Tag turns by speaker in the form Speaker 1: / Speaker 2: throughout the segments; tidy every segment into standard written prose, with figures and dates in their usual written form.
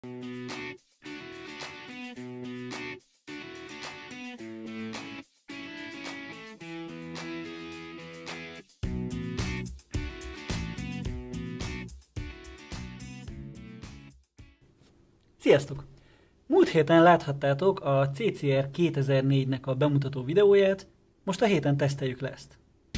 Speaker 1: Sziasztok! Múlt héten láthattátok a CCR 2004-nek a bemutató videóját, most a héten teszteljük le ezt.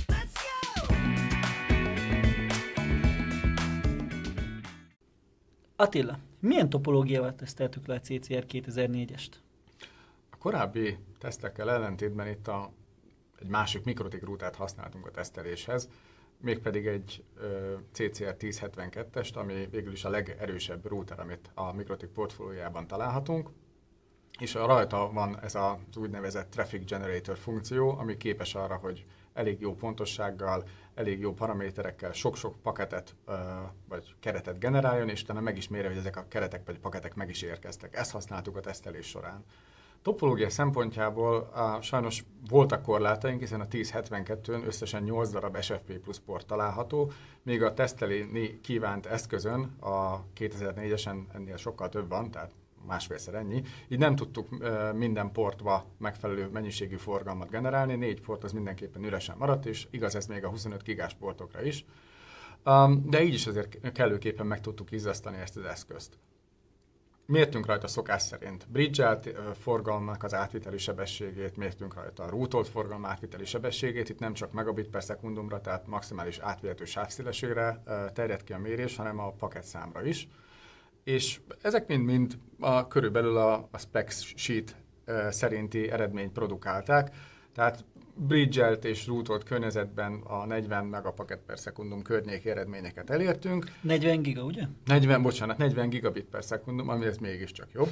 Speaker 1: Attila, milyen topológiával teszteltük le a CCR 2004-est?
Speaker 2: A korábbi tesztekkel ellentétben itt egy másik mikrotik rútát használtunk a teszteléshez, mégpedig egy CCR 1072-est, ami végül is a legerősebb rúter, amit a mikrotik portfóliójában találhatunk, és rajta van ez az úgynevezett Traffic Generator funkció, ami képes arra, hogy elég jó pontossággal, elég jó paraméterekkel sok-sok paketet vagy keretet generáljon, és utána meg is mérje, hogy ezek a keretek vagy paketek meg is érkeztek. Ezt használtuk a tesztelés során. Topológia szempontjából sajnos voltak korlátaink, hiszen a 1072-ön összesen 8 darab SFP plusz port található, míg a tesztelni kívánt eszközön, a 2004-esen ennél sokkal több van, tehát másfélszer ennyi, így nem tudtuk minden portba megfelelő mennyiségű forgalmat generálni, 4 port az mindenképpen üresen maradt, és igaz ez még a 25 gigás portokra is, de így is azért kellőképpen meg tudtuk izzasztani ezt az eszközt. Mértünk rajta szokás szerint bridge-elt forgalomnak az átviteli sebességét, mértünk rajta a rútolt forgalom átviteli sebességét, itt nem csak megabit per szekundumra, tehát maximális átvihető sávszélességre terjed ki a mérés, hanem a paketszámra is. És ezek mind körülbelül a specs sheet szerinti eredményt produkálták, tehát bridge-elt és rútolt környezetben a 40 megapaket per szekundum környéki eredményeket elértünk.
Speaker 1: 40 giga, ugye?
Speaker 2: 40 gigabit per szekundum, ami ez mégiscsak jobb.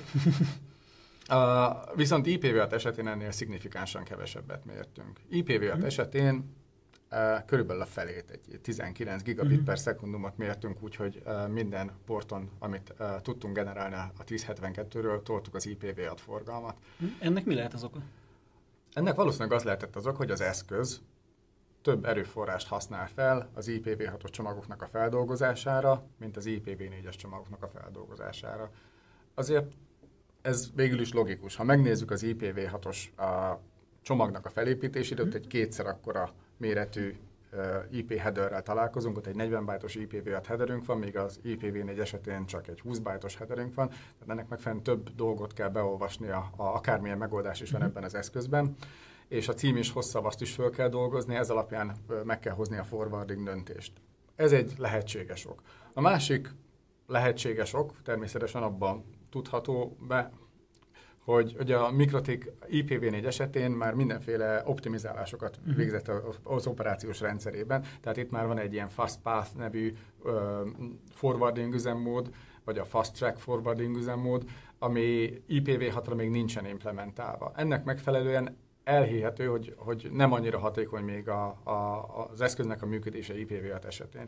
Speaker 2: Viszont IPv6 esetén ennél szignifikánsan kevesebbet mértünk. IPv6 esetén körülbelül a felét, egy 19 gigabit per szekundumot mértünk, úgyhogy minden porton, amit tudtunk generálni a 1072-ről, toltuk az IPv6 forgalmat.
Speaker 1: Ennek mi lehet az oka?
Speaker 2: Ennek valószínűleg az lehetett az ok, hogy az eszköz több erőforrást használ fel az IPv6-os csomagoknak a feldolgozására, mint az IPv4-es csomagoknak a feldolgozására. Azért ez végül is logikus. Ha megnézzük az IPv6-os csomagnak a felépítését, ott egy kétszer akkora méretű IP headerrel találkozunk, ott egy 40 byte-os IPv6 headerünk van, míg az IPv4 esetén csak egy 20 byte-os headerünk van, tehát ennek megfelelően több dolgot kell beolvasnia, akármilyen megoldás is van ebben az eszközben, és a cím is hosszabb, azt is föl kell dolgozni, ez alapján meg kell hozni a forwarding döntést. Ez egy lehetséges ok. A másik lehetséges ok természetesen abban tudható be, hogy a mikrotik IPv4 esetén már mindenféle optimizálásokat végzett az operációs rendszerében, tehát itt már van egy ilyen Fast Path nevű forwarding üzemmód, vagy a Fast Track forwarding üzemmód, ami IPv6-ra még nincsen implementálva. Ennek megfelelően elhihető, hogy nem annyira hatékony még az eszköznek a működése IPv6 esetén.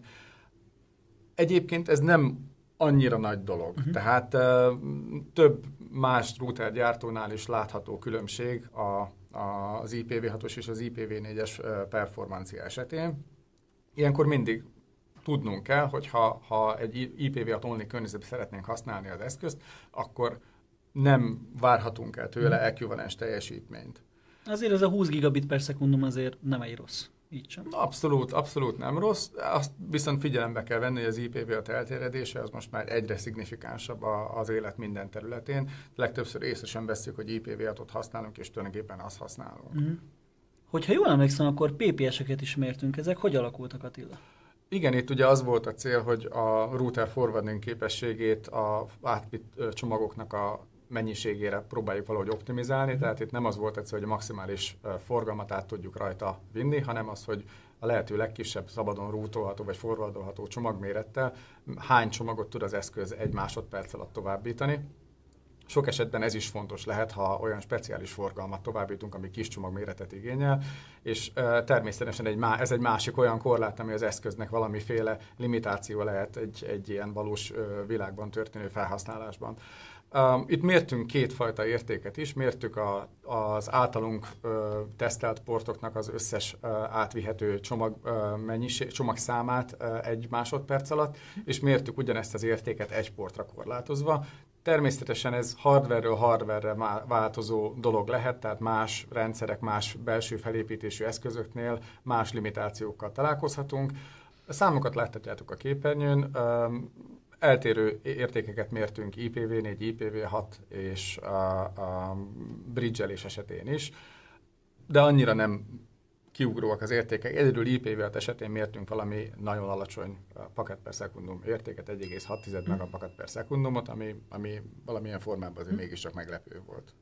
Speaker 2: Egyébként ez nem annyira nagy dolog. Tehát több más routergyártónál is látható különbség az IPv6-os és az IPv4-es performancia esetén. Ilyenkor mindig tudnunk kell, hogy ha egy IPv6 only környezetben szeretnénk használni az eszközt, akkor nem várhatunk el tőle ekvivalens teljesítményt.
Speaker 1: Azért ez a 20 gigabit per szekundum azért nem egy rossz. Így sem.
Speaker 2: Abszolút nem rossz. Azt viszont figyelembe kell venni, hogy az IPv6 elterjedése az most már egyre szignifikánsabb az élet minden területén. Legtöbbször észre sem vesszük, hogy IPv6-ot használunk, és tulajdonképpen azt használunk.
Speaker 1: Hogyha jól emlékszem, akkor PPS-eket is mértünk. Ezek hogy alakultak, Attila?
Speaker 2: Igen, itt ugye az volt a cél, hogy a router forwarding képességét a átvitt csomagoknak a mennyiségére próbáljuk valahogy optimizálni, tehát itt nem az volt egyszer, hogy a maximális forgalmat át tudjuk rajta vinni, hanem az, hogy a lehető legkisebb szabadon rútolható vagy forwardolható csomagmérettel hány csomagot tud az eszköz egy másodperc alatt továbbítani. Sok esetben ez is fontos lehet, ha olyan speciális forgalmat továbbítunk, ami kis csomagméretet igényel, és természetesen ez egy másik olyan korlát, ami az eszköznek valamiféle limitáció lehet egy ilyen valós világban történő felhasználásban. Itt mértünk kétfajta értéket is, mértük az általunk tesztelt portoknak az összes átvihető csomagszámát egy másodperc alatt, és mértük ugyanezt az értéket egy portra korlátozva. Természetesen ez hardware-ről hardware-re változó dolog lehet, tehát más rendszerek, más belső felépítésű eszközöknél más limitációkkal találkozhatunk. A számokat láthatjátok a képernyőn, eltérő értékeket mértünk IPv4, IPv6 és a bridge-elés esetén is, de annyira nem kiugróak az értékek. Egyedül IPv6 esetén mértünk valami nagyon alacsony paket per szekundum értéket, 1,6 megapaket per szekundumot, ami valamilyen formában azért mégiscsak meglepő volt.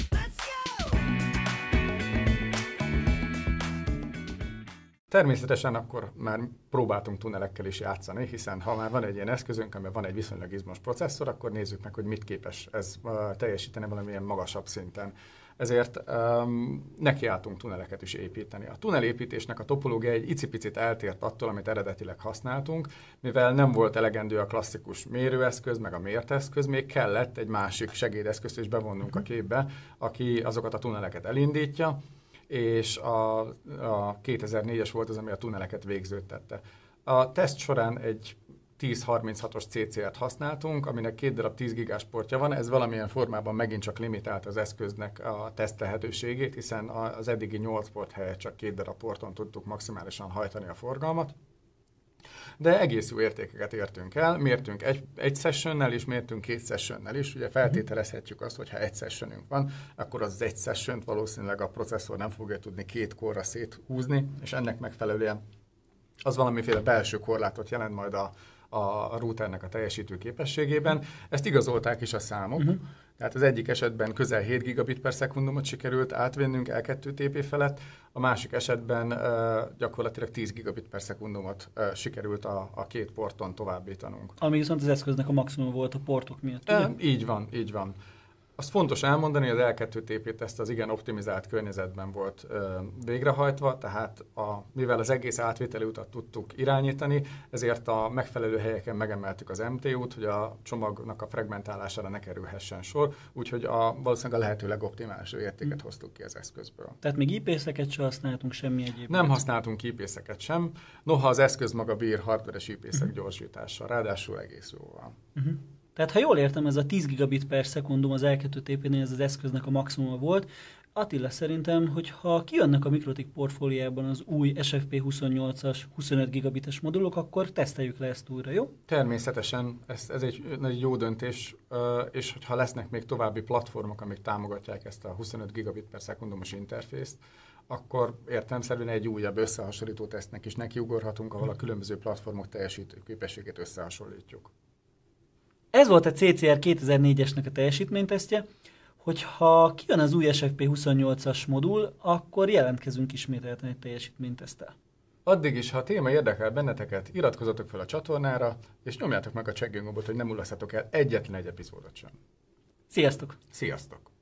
Speaker 2: Természetesen akkor már próbáltunk tunelekkel is játszani, hiszen ha már van egy ilyen eszközünk, amiben van egy viszonylag izmos processzor, akkor nézzük meg, hogy mit képes ez teljesíteni valamilyen magasabb szinten. Ezért nekiálltunk tuneleket is építeni. A tunelépítésnek a topológia egy icipicit eltért attól, amit eredetileg használtunk, mivel nem volt elegendő a klasszikus mérőeszköz, meg a mért eszköz, még kellett egy másik segédeszközt is bevonnunk a képbe, aki azokat a tuneleket elindítja, és a 2004-es volt az, ami a tuneleket végződtette. A teszt során egy 1036-os CCR-t használtunk, aminek 2 darab 10 gigás portja van, ez valamilyen formában megint csak limitált az eszköznek a teszt lehetőségét, hiszen az eddigi 8 port helyett csak 2 darab porton tudtuk maximálisan hajtani a forgalmat. De egész jó értékeket értünk el, mértünk egy sessionnel is, mértünk 2 sessionnel is, ugye feltételezhetjük azt, hogy ha egy sessionünk van, akkor az egy sessiont valószínűleg a processzor nem fogja tudni 2 korra széthúzni, és ennek megfelelően az valamiféle belső korlátot jelent majd a routernek a teljesítő képességében. Ezt igazolták is a számok. Tehát az egyik esetben közel 7 gigabit per szekundumot sikerült átvinnünk L2TP felett, a másik esetben gyakorlatilag 10 gigabit per szekundumot sikerült a 2 porton továbbítanunk.
Speaker 1: Ami viszont az eszköznek a maximum volt a portok miatt, ugye?
Speaker 2: Így van, így van. Azt fontos elmondani, hogy az L2TP-teszt az igen optimizált környezetben volt végrehajtva, tehát mivel az egész átvételi utat tudtuk irányítani, ezért a megfelelő helyeken megemeltük az MTU-t, hogy a csomagnak a fragmentálására ne kerülhessen sor, úgyhogy valószínűleg a lehető legoptimálisabb értéket hoztuk ki az eszközből.
Speaker 1: Tehát még IP-szeket sem használtunk, semmi egyéb.
Speaker 2: Nem használtunk IP-szeket sem, noha az eszköz maga bír hardveres IP-szek gyorsítással, ráadásul egész jóval.
Speaker 1: Tehát ha jól értem, ez a 10 gigabit per szekundum az L2TP-nél ez az eszköznek a maximuma volt. Attila, szerintem, hogyha kijönnek a Mikrotik portfóliában az új SFP28-as 25 gigabites modulok, akkor teszteljük le ezt újra, jó?
Speaker 2: Természetesen, ez egy jó döntés, és ha lesznek még további platformok, amik támogatják ezt a 25 gigabit per szekundumos interfészt, akkor értelemszerűen egy újabb összehasonlító tesztnek is nekiugorhatunk, ahol a különböző platformok teljesítő képességét összehasonlítjuk. Ez
Speaker 1: volt a CCR 2004-esnek a teljesítménytesztje. Hogyha kijön az új SFP28-as modul, akkor jelentkezünk ismételten egy teljesítményteszttel.
Speaker 2: Addig is, ha a téma érdekel benneteket, iratkozzatok fel a csatornára, és nyomjátok meg a csekkgombot, hogy nem mulaszthatok el egyetlen egy epizódot sem.
Speaker 1: Sziasztok!
Speaker 2: Sziasztok!